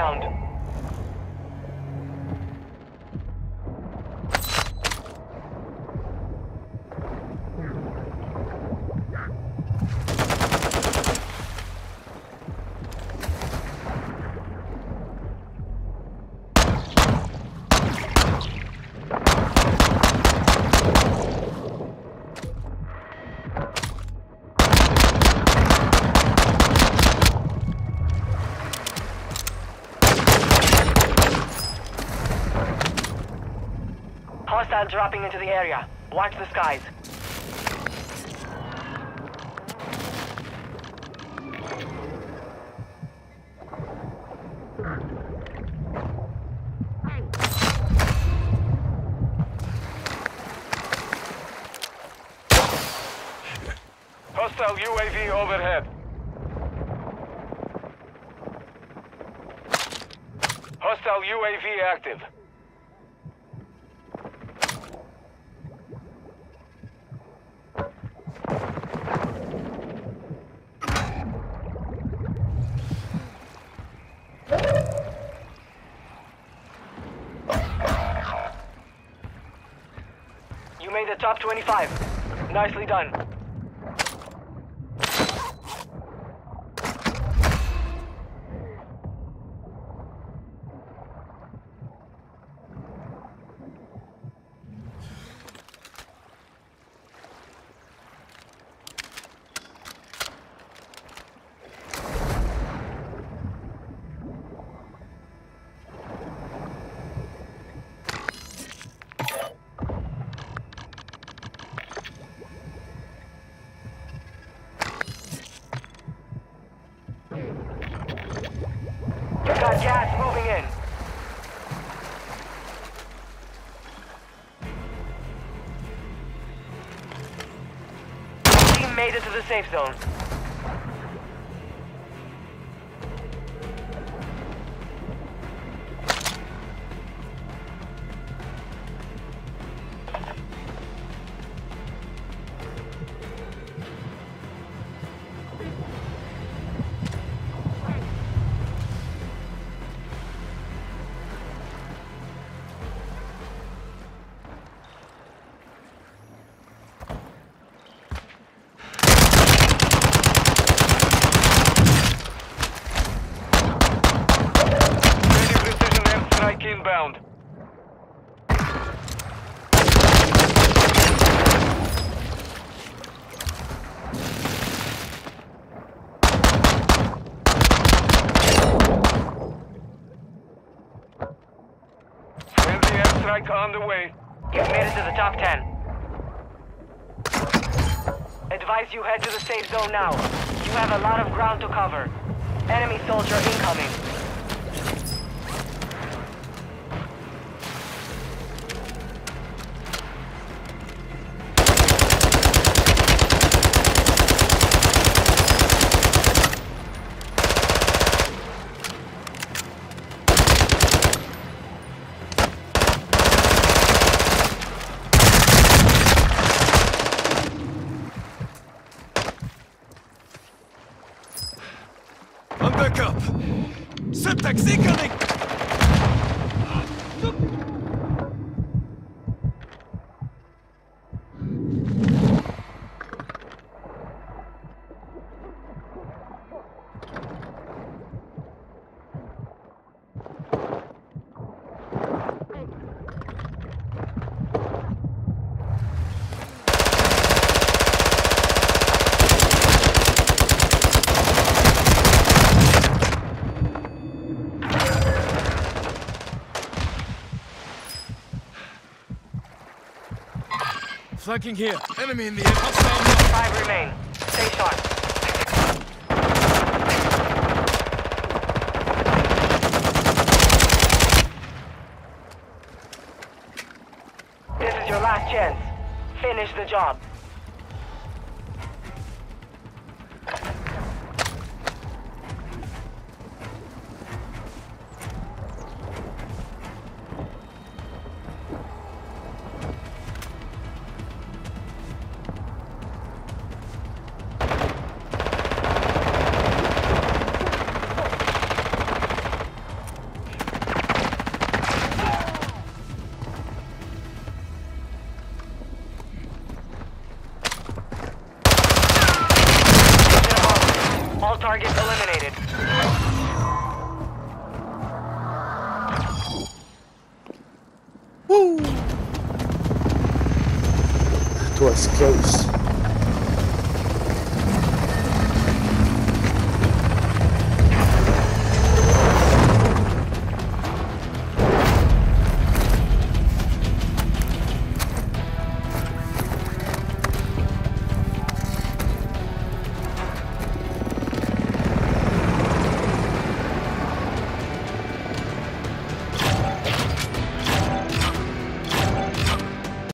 inbound. Hostile dropping into the area. Watch the skies. Hostile UAV overhead. Hostile UAV active. You made the top 25. Nicely done. Got gas moving in. Your team made it to the safe zone. Inbound. Friendly airstrike on the way. You've made it to the top 10. Advise you head to the safe zone now. You have a lot of ground to cover. Enemy soldier incoming. Backup! Syntax incoming! Flanking here. Enemy in the air. 5 remain. Stay sharp. This is your last chance. Finish the job. target eliminated. Woo! It was close.